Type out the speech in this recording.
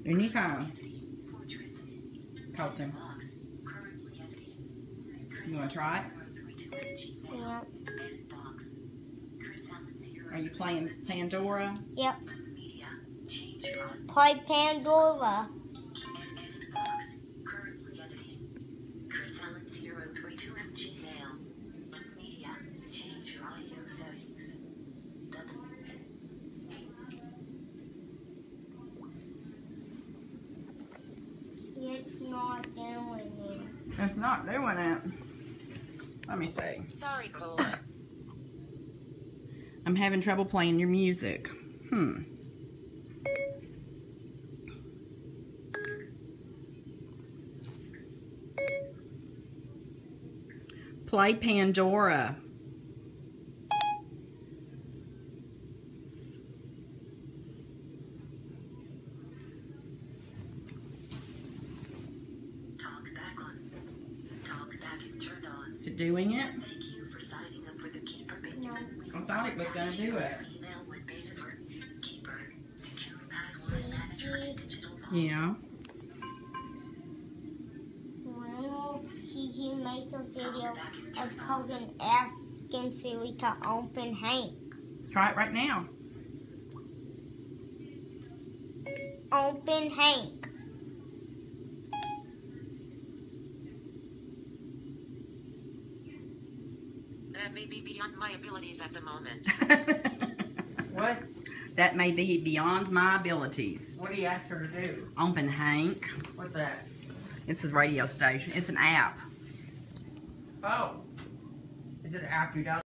Anytime. Colton. You want to try it? Yep. Are you playing Pandora? Yep. Play Pandora. It's not doing it. It's not doing it. Let me see. Sorry, Colton. I'm having trouble playing your music. Play Pandora. Talkback is turned on. Is it doing it? Thank you for signing up for the Keeper beta. No. I thought it was going to do it. Email with beta for Keeper, secure password manager, and digital vault. Yeah. When will Gigi make a video of Colton asking Philly to open Hank? Try it right now. Open Hank. That may be beyond my abilities at the moment. What? That may be beyond my abilities. What do you ask her to do? Open Hank. What's that? It's a radio station. It's an app. Oh. Is it an app you download?